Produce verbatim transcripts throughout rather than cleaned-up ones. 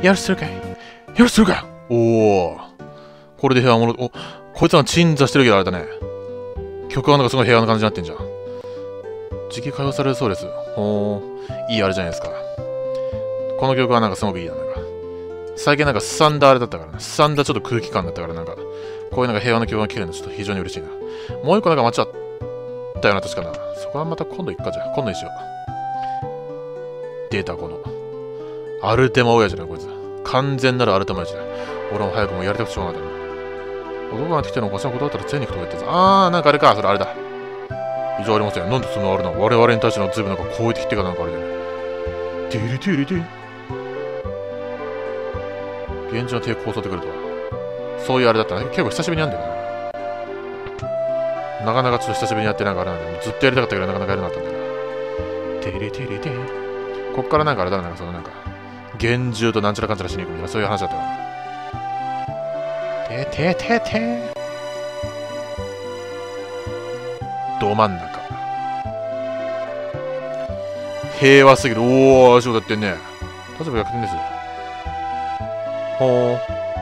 よしするかいよしするかい。おお。これで平和もろ、お、こいつは鎮座してるけどあれだね。曲はなんかすごい平和な感じになってんじゃん。時期解放されるそうです。ほー。いいあれじゃないですか。この曲はなんかすごくいいな。なんか最近なんかすさんだあれだったからね。すさんだちょっと空気感だったからなんか、こういうなんか平和な曲が聴けるのちょっと非常に嬉しいな。もう一個なんか間違ったような確かな。そこはまた今度行くかじゃあ。今度にしよう。データこの。アルテマ親父だよこいつ。完全なるアルテマ親父だ。俺も早くもうやりたくてしょうがないんだな。男が来てるのおかしなことだったら全肉とか言ってさ。あー、なんかあれか。それあれだ。異常ありません。なんでそのあれなの我々に対しての随分なんか攻撃的ってかなんかあれだよね。ティリティリティ。現地の抵抗を襲ってくるとは。そういうあれだったね。結構久しぶりにやんだよな。なかなかちょっと久しぶりにやってなんかあれなんだよ。ずっとやりたかったけどなかなかやれなかったんだよな。テリテリティ。こっからなんかあれだな。なんかそのなんか、厳重となんちゃらかんちゃらしに行くみたいな、そういう話だったから。ててててど真ん中。平和すぎる。おー、仕事やってんね。例えば逆転です。ほー。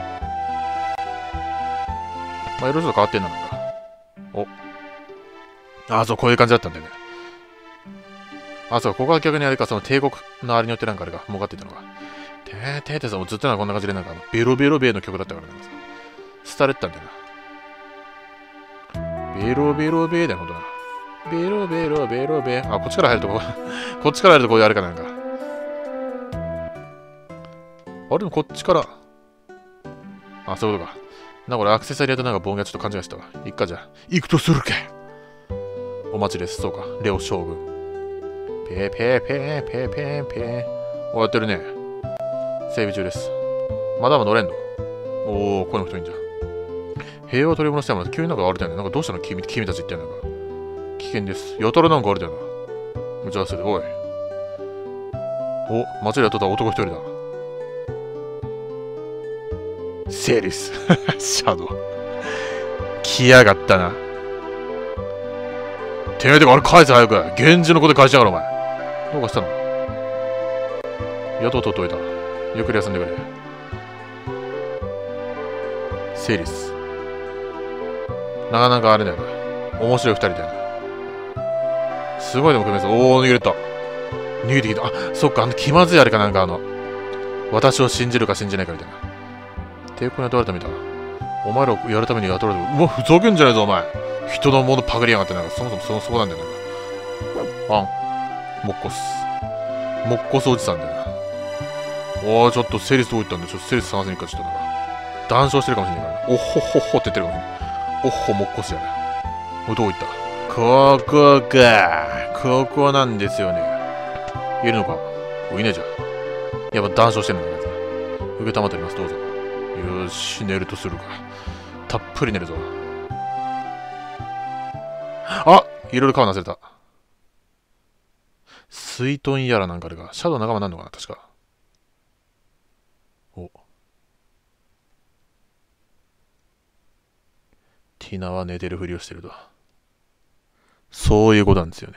まあ、いろいろちょっと変わってんな、なんか。お。あ、そう、こういう感じだったんだよね。あ、そう、ここは逆にあれか、その帝国のあれによってなんかあれが、儲かってたのが。てーてーてーさ、もうずっとなんかこんな感じで、なんかあの、ベロベロベーの曲だったからなんかさ、廃れてたんだよな。ベロベロベーだよ、ほんとな。ベロベロベロベー。あ、こっちから入るとこ、こっちから入るとこういうあれかなんか。あれでもこっちから。あ、そういうことか。なんか俺アクセサリーとなんか棒がちょっと勘違いしたわ。いっかじゃあ。行くとするか。お待ちです。そうか。レオ将軍。ペーペーペーペーペーペー。お、やってるね。整備中です。まだまだ乗れんの。おー、この人いいんじゃん。平和を取り戻しても急になんかあれだよね。なんかどうしたの君君たちってなんか。危険です。やたらなんかあれだよな。むちゃする。おい。お、街でやっとった男一人だ。セーリス。シャドウ。来やがったな。てめえであれ返せ早く。源氏の子で返しやがるお前。どうかしたの雇うとっといた。ゆっくり休んでくれ。セーリス。なかなかあれだよな。面白い二人だよな。すごいでも組み合わせ。おー、逃げれた。逃げてきた。あ、そっか、あの気まずいあれかなんかあの、私を信じるか信じないかみたいな。抵抗に雇われたみたいな。お前らをやるために雇われた。うわ、ふざけんじゃねえぞ、お前。人のものパクりやがってなんか、そもそもそのそこなんだよ、なんか。あん。モッコス。モッコスおじさんだよな。おー、ちょっとセリスどこ行ったんだ。ちょっとセリス探せに行くか、ちょっとなんか。談笑してるかもしれないから。おっほっほっほって言ってるかもしれない。おっほ、モッコスやね。おい、どこ行ったここか。ここなんですよね。いるのかおいねえじゃん。やっぱ談笑してるんだから。受けたまっております。どうぞ。よーし、寝るとするか。たっぷり寝るぞ。あいろいろ顔なせた。水遁やらなんかあれか。シャドウ仲間なんのかな確か。お。ティナは寝てるふりをしてると。そういうことなんですよね。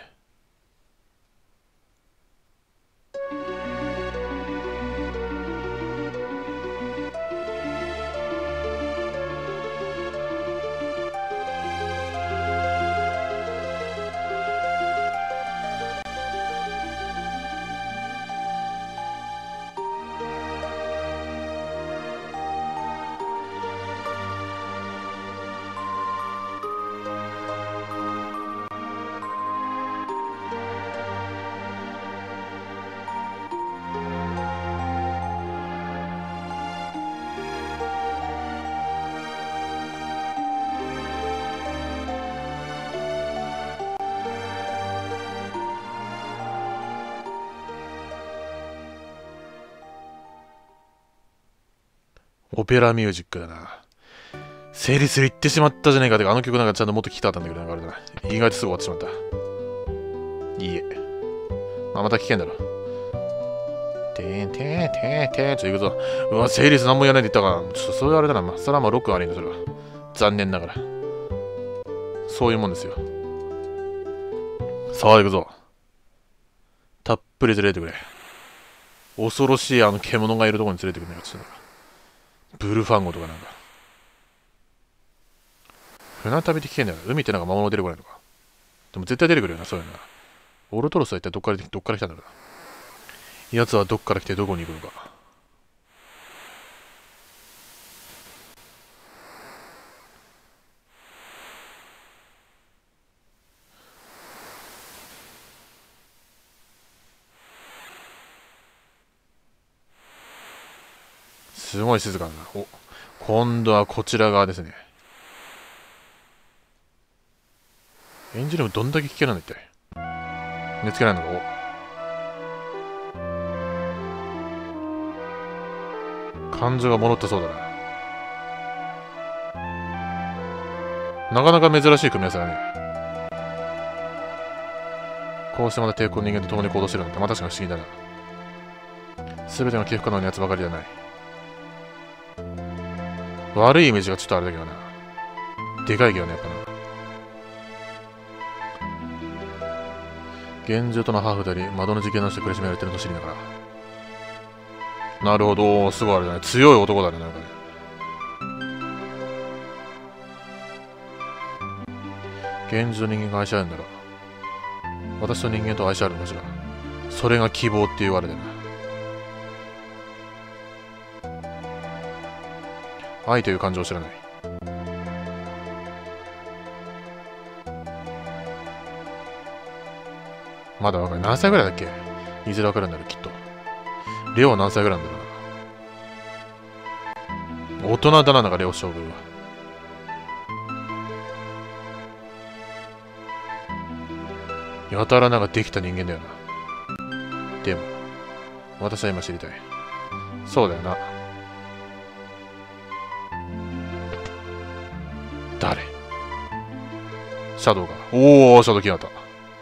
オペラミュージックだな。セリス言ってしまったじゃねえか。てか、あの曲なんかちゃんともっと聴きたかったんだけど、なんかあれだな。意外とすぐ終わってしまった。いいえ。まあ、また聞けんだろ。てーんてーんてーんてーん。ちょ、行くぞ。うわ、セリス何も言わないで言ったから。ちょっとそれあれだな。まあ、それはまあ、ロックが悪いんだ、それは。残念ながら。そういうもんですよ。さあ、行くぞ。たっぷり連れてくれ。 恐ろしいあの獣がいるところに連れてくるのよ。ちょっとブルファンゴとかなんか。船旅って危険だよな。海ってなんか魔物出てこないのか。でも絶対出てくるよな、そういうのな。オルトロスは一体どっからどっから来たんだろうな。奴はどっから来てどこに行くのか。すごい静かだな。お、今度はこちら側ですね。エンジンルームどんだけ危険なんだ一体。寝つけないのか。お、感情が戻ったそうだな。なかなか珍しい組み合わせだね。こうしてまた抵抗人間と共に行動してるなんて、まあ確かに不思議だな。全ての寄付可能なやつばかりじゃない。悪いイメージがちょっとあれだけどな。でかいけどね、やっぱな。現状とのハーフであり、窓の事件のして苦しめられてると知りながら。なるほど、すごいあれだね。強い男だね、なんかね。現状人間が愛し合うんだろう。私と人間と愛し合うのかしら。それが希望っていうあれだな。愛という感情を知らない。まだわかる。何歳ぐらいだっけ。いずれわかるんだろう、きっと。レオは何歳ぐらいなんだろうな。大人だな、なんかレオ将軍は。やたらなんかできた人間だよな。でも、私は今知りたい。そうだよな。誰？シャドウが。おー、シャドウ来やがった。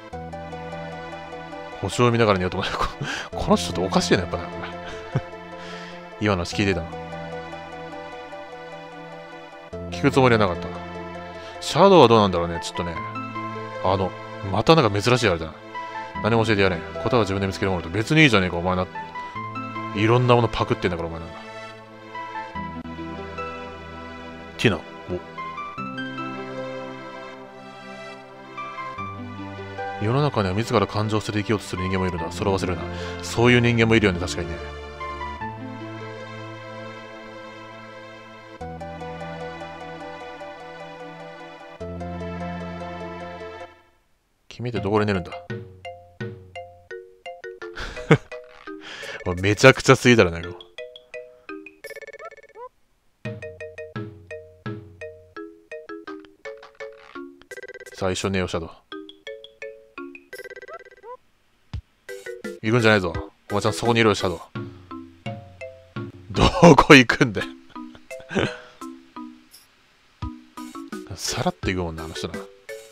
星を見ながら寝ようと思った。この人ちょっとおかしいな、やっぱな。今の話聞いてたの。聞くつもりはなかった。シャドウはどうなんだろうね、ちょっとね。あの、またなんか珍しいあれだな。何も教えてやれん。答えは自分で見つけるものと別にいいじゃねえか、お前な。いろんなものパクってんだから、お前なんだ。ティナ。お。世の中には自ら感情を捨てて生きようとする人間もいるんだ。それを忘れるな。そういう人間もいるよね、確かにね。君ってどこで寝るんだ。めちゃくちゃすぎだろ、なんか。さあ、一緒に寝よう、シャドウ。行くんじゃないぞ。おばちゃんそこにいるよ、シャドウ。どこ行くんだよ。さらっと行くもんな、あの人な。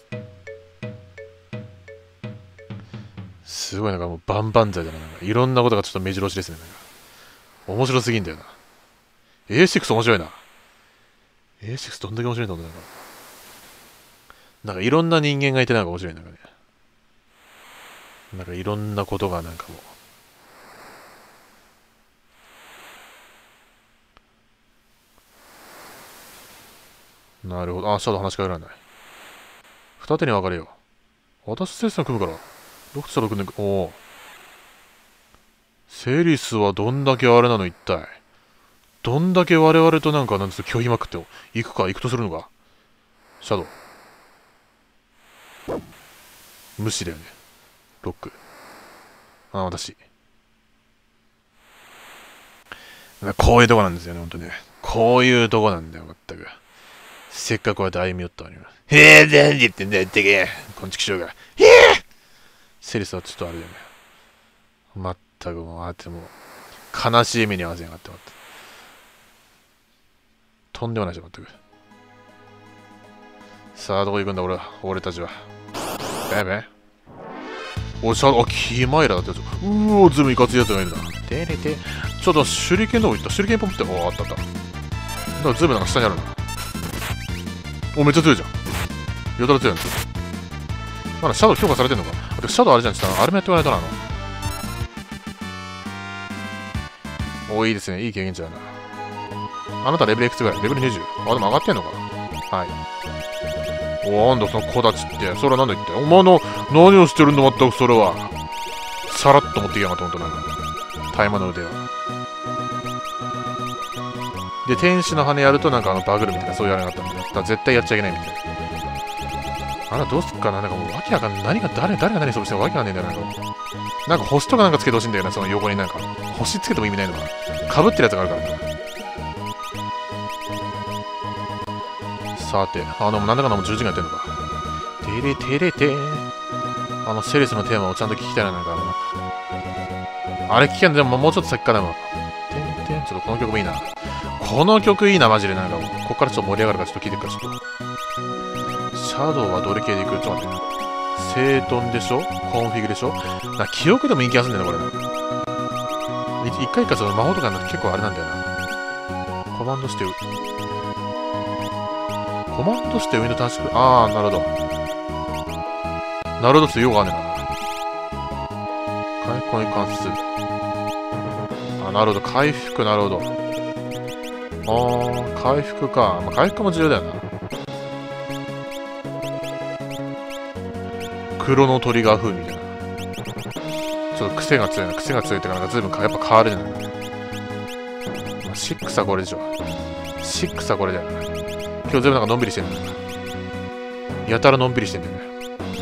すごいなんかもうバンバン剤だな。なんかいろんなことがちょっと目白押しですね。なんか面白すぎんだよな。エーシックス 面白いな。エーシックス どんだけ面白いんだろうな。なんかいろんな人間がいてなんか面白い。なんかね。なんかいろんなことがなんかもう。なるほど。あ、シャドウ話しかけられない。二手に分かれよ。私セリスの組むから。どっちシャドウ組んでく。おお。セリスはどんだけあれなの一体。どんだけ我々となんかなんつう拒否まくって行くか行くとするのか。シャドウ。無視だよね。ロック。あ、私。こういうとこなんですよね、ほんとね。こういうとこなんだよ、まったく。せっかくこうやって歩み寄ったのに。へえ、何言ってんだよ、ってけ。こんちきしょうが。へえセリスはちょっとあれだよね。まったくもう、あってもう、悲しい目に合わせやがってまった。とんでもないじゃん、まったく。さあ、どこ行くんだ、俺は。俺たちは。べべおしゃ、あ、キマイラだってやつ。うお、ズームいかついやつがいるな。てれて。ちょっと、手裏剣どこ行った手裏剣ポンプって、お、あったあった。だからズームなんか下にあるな。お、めっちゃ強いじゃん。やたら強いんですよ。まだシャドウ強化されてんのか。あ、シャドウあれじゃん。ちょっとあれもやってもらえたな。あの。 お、いいですね。いい経験値だな。あなたレベルいくつぐらい？レベルにじゅう。あ、でも上がってんのかな。はい。お、なんだその子たちって。それはなんだ言って。お前の、何をしてるんだ、まったくそれは。さらっと持ってきやがった、ほんとなんか。大麻の腕は。で、天使の羽やるとなんかあのバグるみたいな、そういうあれがあったんだよ。だから絶対やっちゃいけないみたいな。あら、どうすっかな。なんかもう、わけわかんない。何が、誰、誰が何そうしてるかわけわかんないんだよ。なんか、なんか星とかなんかつけてほしいんだよな、その横になんか。星つけても意味ないのかな。かぶってるやつがあるからな。さて、あの、なんだかんだもうじゅうじかんやってんのか。てれてれてあの、セレスのテーマをちゃんと聞きたいな、なんかあの、あれ聞けんでももうちょっと先かな、もう。てんてん、ちょっとこの曲もいいな。この曲いいな、マジで。なんかもう、こっからちょっと盛り上がるから、ちょっと聞いてくから、ちょっと。シャドウはどれ系でいく？ちょっと待って。整頓でしょ？コンフィグでしょ？な、記憶でもいい気がするんだよね、これ。一回一回その魔法とかになって結構あれなんだよな。コマンドして、コマンドして上の短縮。あー、なるほど。なるほど、ちょっとよくわかんねえな。回復に関数。あ、なるほど。回復、なるほど。あー、回復か。まあ、回復も重要だよな。黒のトリガー風みたいな。ちょっと癖が強いな。癖が強いってか、なんか随分やっぱ変わるじゃない。まあ、シックスはこれでしょ。シックスはこれだよな。今日全部なんかのんびりしてんだよな。やたらのんびりしてんだよね。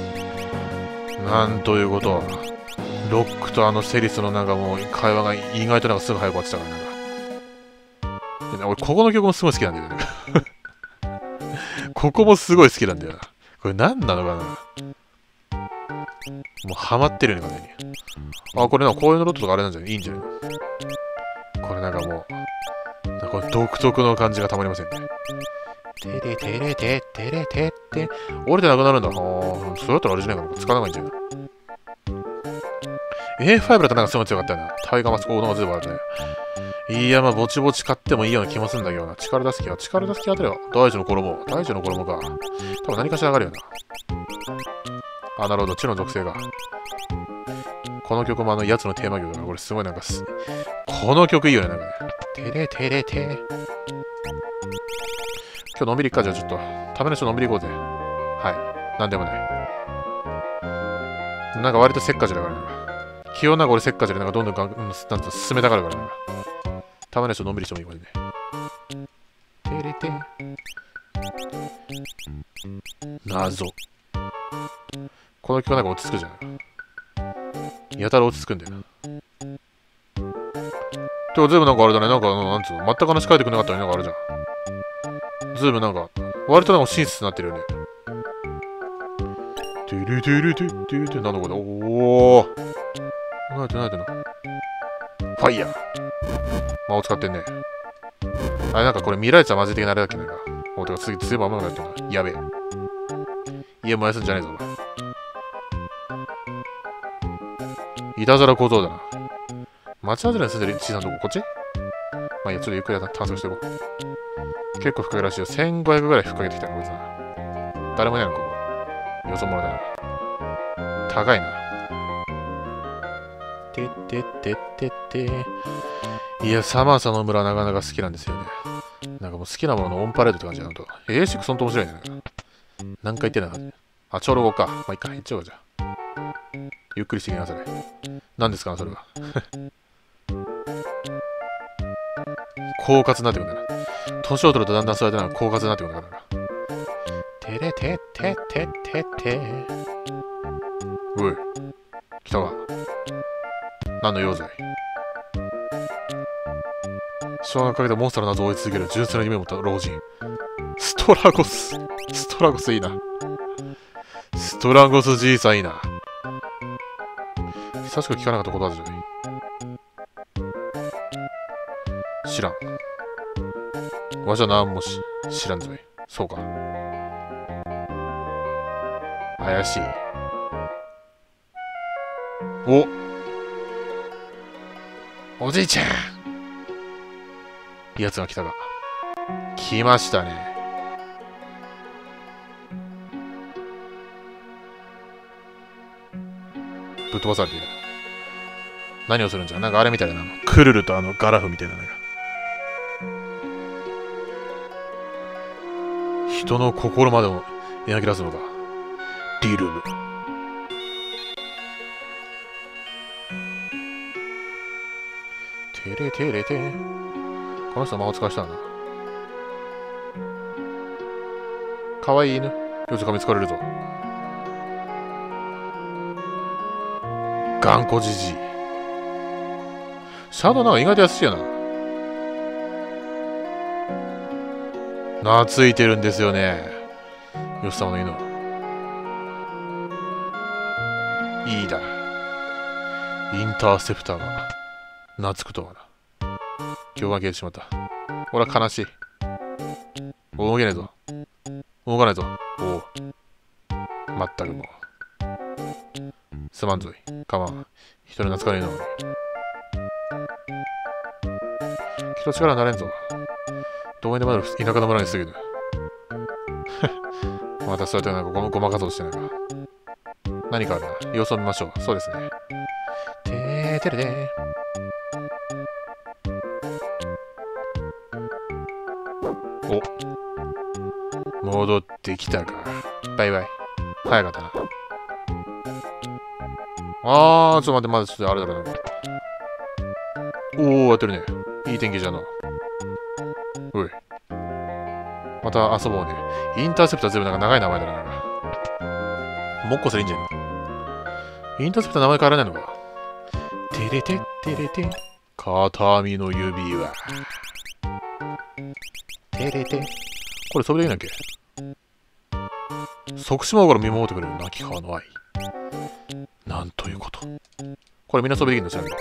なんということは。ロックとあのセリスのなんかもう会話が意外となんかすぐ早く終わってたからなんか。で俺ここの曲もすごい好きなんだよね。ここもすごい好きなんだよな。これ何なのかな。もうハマってるよね、完全に。あ、これなんかこういうのロットとかあれなんじゃない？いいんじゃないの？これなんかもう、なんかこの独特の感じがたまりませんね。てれてれててれてって、折れてなくなるんだ。ああ、そうやったらあれじゃないかな。使わない方がいいんじゃない？ エーファイブ だとなんかすごい強かったよな。タイガーマスコードがずいぶんあるね。いや、まあ、ぼちぼち買ってもいいような気もするんだけどな。力出す気は、力出す気あたりは、大地の衣。大地の衣か。多分何かしら上がるよな。あ、なるほど。地の属性が。この曲もあの、やつのテーマ曲だな。これすごいなんかす、この曲いいよね、なんかね。てれてれて。今日のんびり行くか、じゃあちょっと。ための人のんびり行こうぜ。はい。なんでもない。なんか割とせっかちだからな。気温なんか俺せっかちでなんかどんどんが、うん、なんと進めたがるからな。たまにはちょっとのんびりしてもいいわね。てれて。謎。この曲なんか落ち着くじゃん。やたら落ち着くんだよな。てか、ずいぶんなんかあれだね。なんか、なんつうの、全く話変えてくれなかったのになんかあるじゃん。ずいぶんなんか、割となんか親切になってるよね。てるてるてるてるてる、なんだこれ。おー。何やってんの何やってんのファイヤー。魔法使ってんね。あれなんかこれ見られちゃまずい的なあれだっけなんか。お、てか次、ずいぶん甘くなってんな。やべえ。家燃やすんじゃねえぞ、お前。いたずら小僧だな。町外れに住んでる小さなとこ、こっち？まあいいや、ちょっとゆっくり探索していこう。結構深いらしいよ。せんごひゃくぐらい深げてきたな、こいつな。誰もいないの、ここ。よそ者だな。高いな。てってってってって。いや、サマーサの村なかなか好きなんですよね。なんかもう好きなもののオンパレードって感じだなと。エーシックスほんと面白いね。何回言ってんだか。あ、ちょうどごか。まあいいか、行っちゃおうじゃあ。ゆっくりしてきなさい。何ですかな、それは。狡猾になってくるんだな。年を取るとだんだんそうやってなんか狡猾になってくるんだから。てれててててて。おい、来たか。何の用ぜ。小学かけてモンスターの謎を追い続ける純粋な夢を持った老人。ストラゴス。ストラゴスいいな。ストラゴスじいさんいいな。久しく聞かなかったことあるじゃない。知らん。わしは何もし知らんぞい。そうか。怪しい。おおじいちゃんいいやつが来たか。来ましたね。ぶっ飛ばされている。 何をするんじゃ。なんかあれみたいだな。クルルとあのガラフみたいなのが。人の心までも描き出すのか。リルム。テレテレテ。この人魔法使わしたんだ。かわいい犬。よし、噛みつかれるぞ。頑固じじい。シャドウなんか意外と優しいよな。懐いてるんですよね。ヨシ様の犬は。いいだ。インターセプターが懐くとはな。今日は消えてしまった。俺は悲しい。動けねえぞ。動かないぞ。おお。まったくもう。すまんぞい。かまん。一人懐かねえのに。きっと力になれんぞ。どうにでもなる田舎の村に過ぎる。またそうやってなんかごまごまかそうとしてないか。何かあるな。様子を見ましょう。そうですね。てーてれてー。お。戻ってきたか。バイバイ。早かったな。あー、ちょっと待って、まだちょっとあれだろうな。おー、やってるね。いい天気じゃな。おい。また遊ぼうね。インターセプター全部なんか長い名前だな。なんかもっこすりいいんじゃないの。インターセプター名前変わらないのか。てれてってれて。片身の指輪。てれて。これそれでいいんだっけ。即島から見守ってくれる泣き川の愛。なんということ。これみんなそれできるのちなみに。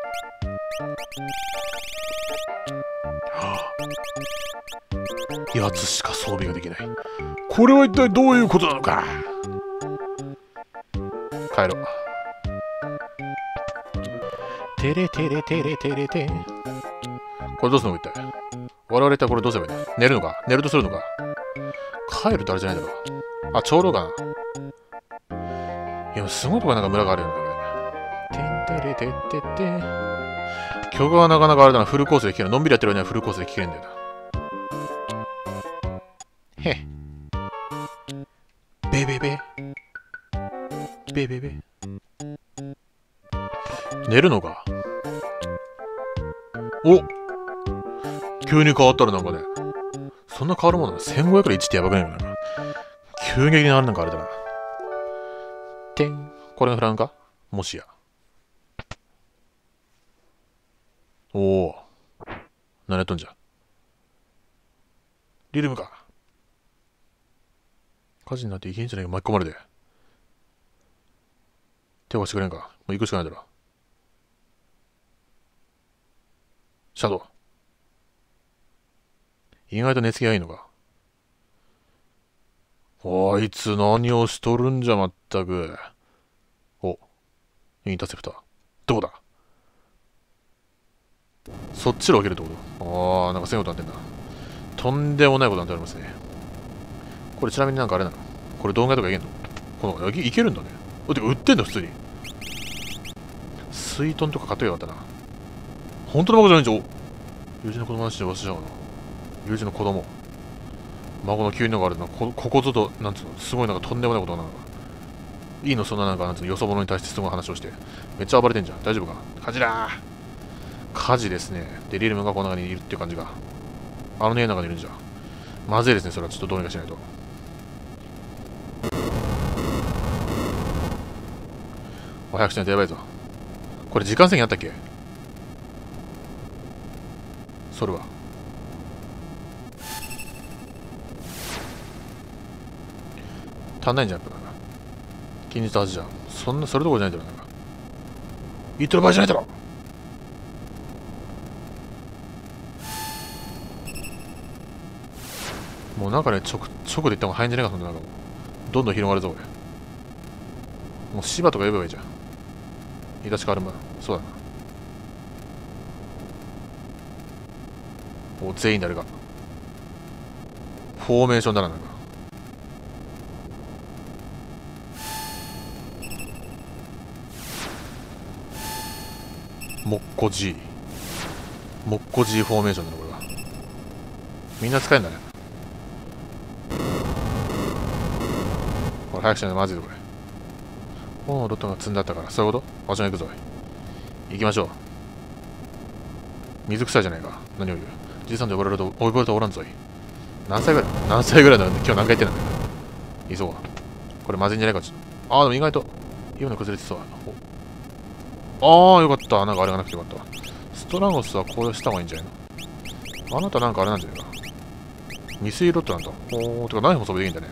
はあ、やつしか装備ができない。これは一体どういうことなのか。帰ろう。てれてれてれてれて。これどうするの一体。我々一体これどうすればいいんだ。寝るのか。寝るとするのか。帰るってあれじゃないだろう。あ、長老かな。いや、すごいとこなんか村があるよね。てんてれてってって。曲はなかなかあれだな。フルコースで聴ける。のんびりやってるようにはフルコースで聴けるんだよな。へっ。べべべ。べべべ。寝るのか。お、急に変わったらなんかね。そんな変わるものなの ?せんごひゃく でいちってやばくないのかな。急激にあれなんかあれだな。てん。これがフランかもしや。おお。何やっとんじゃ。リルムか。火事になっていけんじゃないか。巻き込まれて。手を貸してくれんか。もう行くしかないだろ。シャドウ。意外と寝つきがいいのか。あいつ何をしとるんじゃまったく。お、インターセプター。どこだ。そっちを開けるってこと。ああ、なんかせんことなってんだ。とんでもないことになっておりますね。これちなみになんかあれなの。これ動画とかいけんの。この、いけるんだね。てか売ってんだ普通に。水遁とか買っとけばよかったな。本当の孫じゃないんじゃん。友人の子供の話で忘れちゃうな。友人の子供。孫の急にのがあるな。こ、ここぞと、なんつうの、すごいなんかとんでもないことなのか。いいの、そんななんか、なんつうの、よそ者に対してすごい話をして。めっちゃ暴れてんじゃん。大丈夫か。火事だー。火事ですね。で、リルムがこの中にいるっていう感じが。あの家の中にいるんじゃん。まずいですね、それはちょっとどうにかしないと。お、早くしないとやばいぞ。これ時間制限あったっけ。それは。足んないんじゃん、やっぱなんか。近日はずじゃん。そんな、それどころじゃないだろ、なんか。言ってる場合じゃないだろ。もうなんかね、直、直でいった方が早いんじゃないか、そんななんかもう。どんどん広がるぞ、これ。もう芝とか呼べばいいじゃん。言い出し変わるまだ。そうだな。お、全員誰か。フォーメーションだな、なんか。 もっこ G。もっこ G フォーメーションだな、これは。みんな使えんだね。これ早くしないとまずいぞ、これ。おお、ロットが積んであったから、そういうこと？場所に行くぞ。行きましょう。水臭いじゃないか。何を言う。じいさんと呼ばれると、覚えるとおらんぞい。何歳ぐらい何歳ぐらいなんで今日何回言ってんだよ。いそうか。これまずいんじゃないか、ちょっと。ああ、でも意外と、今の崩れてそう。ああ、よかった。なんかあれがなくてよかったわ。ストラゴスはこうした方がいいんじゃないの？あなたなんかあれなんじゃないか。未遂ロットなんだ。おー、てかナイフも装備できるんだね。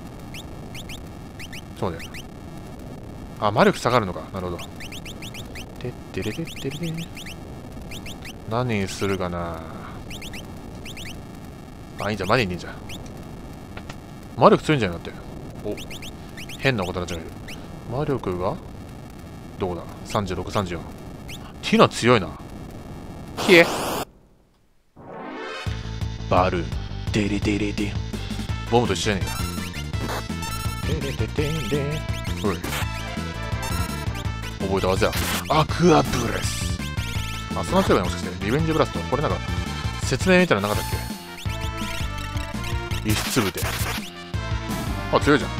そうだよ。あ、魔力下がるのか。なるほど。てってれれってれれ。何にするかな。あ、いいんじゃん。マジにいいんじゃん。魔力強いんじゃないだって。お、変なことになっちゃう。魔力がどこだ ?さんじゅうろく、さんじゅうよん。ティナ強いな。ひえ。バルーン。デレデレデ。ボムと一緒じゃねえか。デレデデデ。おい。覚えた技や。アクアブレス。あ、その強いな、もしかして。リベンジブラスト。これなんか、説明みたいなのなかったっけ？輸出部で。あ、強いじゃん。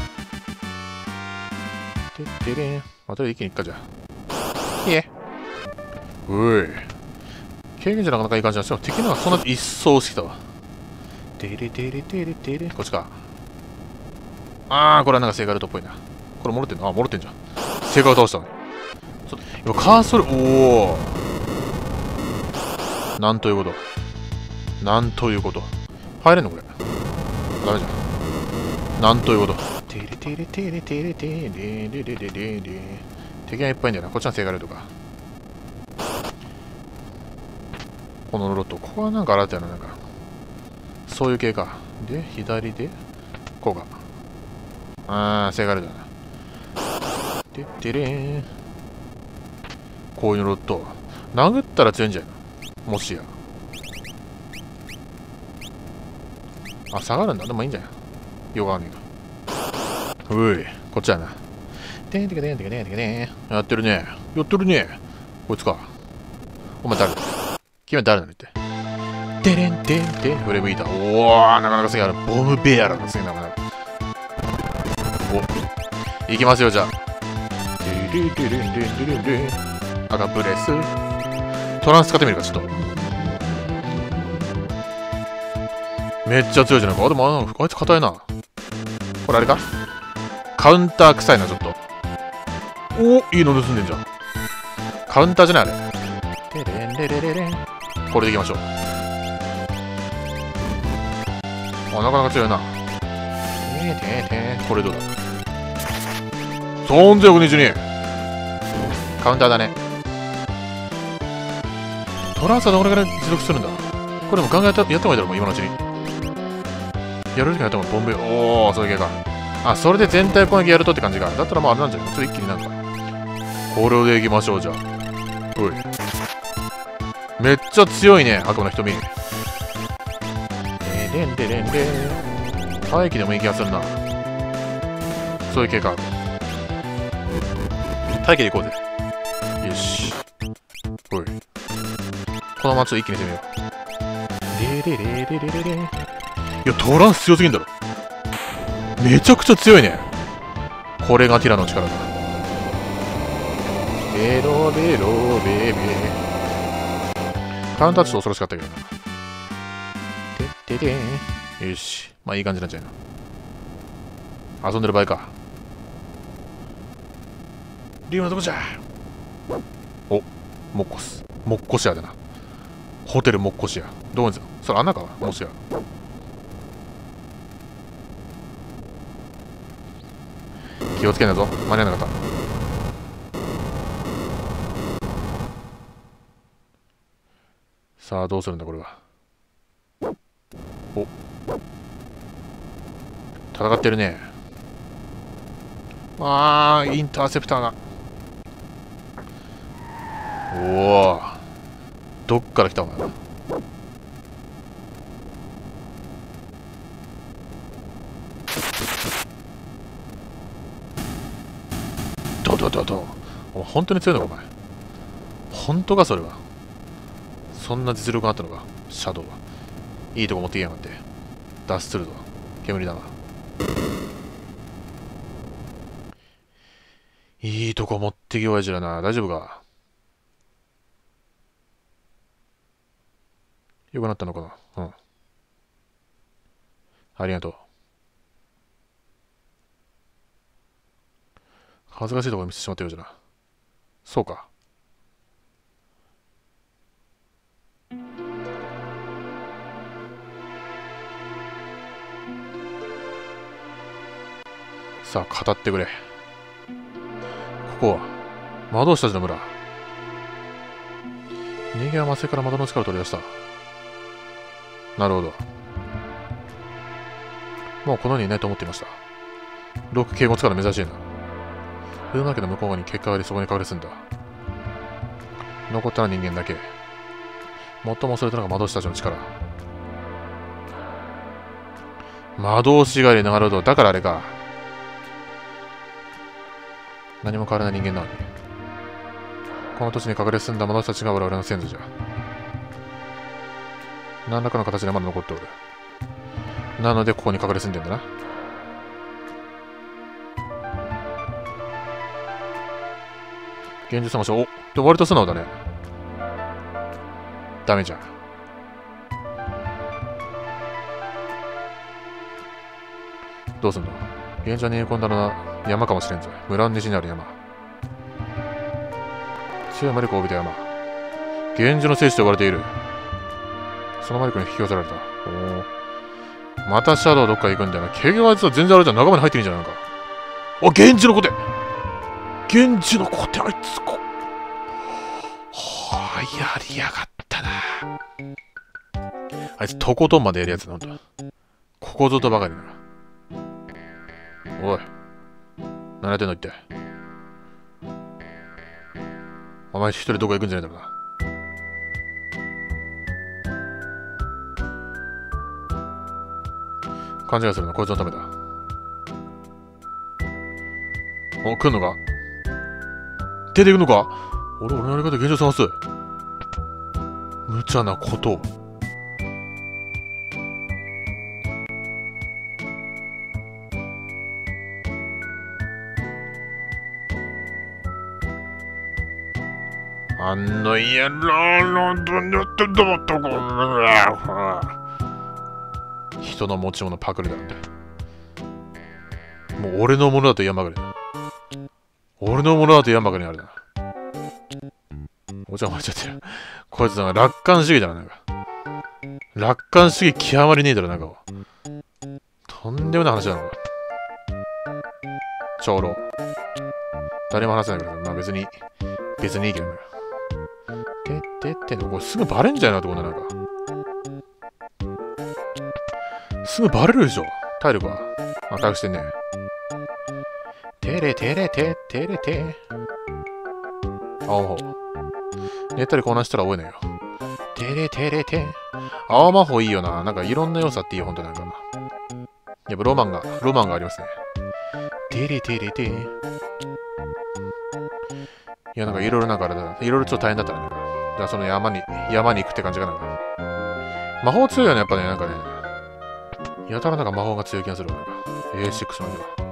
てってれん。また一気にいっかじゃ。いえ。おい。経験じゃなかなかいい感じなんですよ。敵のがそんな一層してきたわ。てれてれてれてれ。こっちか。あー、これはなんかセガルトっぽいな。これ戻ってんの？あ、戻ってんじゃん。セガルト倒したのに。今カーソル、おお。なんということ。なんということ。入れんのこれ。ダメじゃん。なんということ。てれてれてれてれてれれれれれれ。敵がいっぱいいんだよな。こっちはセガルトか。このロット。ここはなんか洗ったよな、なんか。そういう系か。で、左で、こうか。あー、セガルトだな。てってれーん。こういうロット。殴ったら強いんじゃないの？もしや。あ、下がるんだ。でもいいんじゃないよくわかんないけど。うい、こっちやな。てんてけてんてけてんてけてん。やってるね。やってるね。こいつか。お前誰だ？君は誰なのって。てれんてんてん。フレームイーター。おー、なかなかすげえある。ボムベアラのすげえなかなか。お、いきますよ、じゃあ。ルルルルルルルル。赤ブレス。トランス使ってみるか、ちょっと。めっちゃ強いじゃないか。あ、でもあいつ硬いな。これあれか？カウンター臭いな、ちょっと。お、いいの盗んでんじゃん。カウンターじゃないあれ。てれんれれれれん。これでいきましょう。あ、なかなか強いな。てててこれどうだ？さんぜんひゃくにじゅうに。カウンターだね。トランスはどれぐらい持続するんだ？これも考えた、やった方がいいだろ、もう今のうちに。やるときにやった方がボンベ、おー、そういう系か。あ、それで全体攻撃やるとって感じか。だったらまああれなんじゃない？ちょっと一気になんか。これでいきましょう、じゃあ。おい。めっちゃ強いね、悪魔の瞳。でれんでれんでん。大気でもいい気がするな。そういう系か。大気でいこうぜ。よし。おい。このままちょっと一気に攻めよう。レレレレレレレ。いや、トランス強すぎんだろ。めちゃくちゃ強いね。これがティラの力だ。ベロベロベベ。カウンターちょっと恐ろしかったけどな。ててて。よし。まあいい感じなんじゃないの。遊んでる場合か。リウムはどこじゃ？お、モッコス。モッコシアだな。ホテルモッコシア。どこにする？それ穴かもしや。気をつけないぞ。間に合わなかった。さあ、どうするんだ、これは。お。戦ってるね。あー、インターセプターが。おお。どっから来たお前は。ドドドド。お前本当に強いのかお前。 本当かそれは。そんな実力があったのか、シャドウは。いいとこ持ってきやがって。脱出するぞ。煙だな。いいとこ持ってきようやじらな。大丈夫か？よくなったのかな？うん。ありがとう。恥ずかしいところ見せてしまったようじゃな。そうか。さあ、語ってくれ。ここは、魔導士たちの村。人間は麻酔から窓の力を取り出した。なるほど。もうこの世にいないと思っていました。ロック警護使うの珍しいな。風魔家の向こう側に結果がありそこに隠れ住んだ。残ったら人間だけ。最も恐れたのが魔導士たちの力。魔導士狩りなるほど。だからあれか。何も変わらない人間なのに。この土地に隠れ住んだ魔導士たちが我々の先祖じゃ。何らかの形でまだ残っておる。なのでここに隠れ住んでんだな。現実探し。おっで割と素直だね。ダメじゃん。どうすんの？現状に逃げ込んだのは山かもしれんぞ。村の西にある山。強い魔力を帯びた山。源氏の聖地と呼ばれている。その魔力に引き寄せられた。おお。またシャドウどっか行くんだよな。怪我は実は全然あれじゃん。仲間に入ってるんじゃないのか。あ、源氏の子手。源氏の子手、あいつこ。はあ、やりやがったな。あいつとことんまでやるやつなんだ。ここぞとばかりだな。おい。何やってんの言って。お前一人どこ行くんじゃないだろうな。勘違いするな、こいつのためだ。お、来んのか？出てくんのか？俺、俺のやり方現状探す。無茶なことを。あの野郎のどんやってどうとこ人の持ち物パクリなんだ。もう俺のものだと山がりだ。俺のものだと山がりにあるな。お茶まれちゃってる。こいつなんか楽観主義だな、なんか。楽観主義極まりねえだろ、なんか。とんでもない話だな、これ。長老。誰も話せないから、まあ別に、別にいいけどね。てってって、これすぐバレんじゃないなってことなんか。すぐバレるでしょ。体力は。あ、回復してんね。てれてれて、てれて。青魔法。寝たりこうなしたら覚えないよ。てれてれて。青魔法いいよな。なんかいろんな良さっていいよ、ほんとなんか。やっぱロマンが、ロマンがありますね。てれてれて。いや、なんかいろいろなんかあれだ。いろいろちょっと大変だったね。だからその山に、山に行くって感じかな。魔法強いよね、やっぱね、なんかね。やたらなんか魔法が強い気がするわ。エーシックス のには。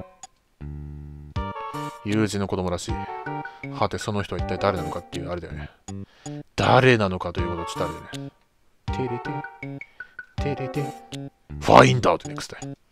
友人の子供らしい。はて、その人は一体誰なのかっていうあれだよね。誰なのかということをちょっとあれだよね。てれて、てれて、ファインドアウトネクスタイム。